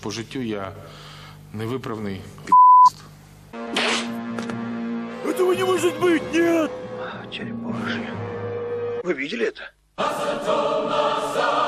по життю я невиправний Этого не может быть, нет! Черепашья. Вы видели это?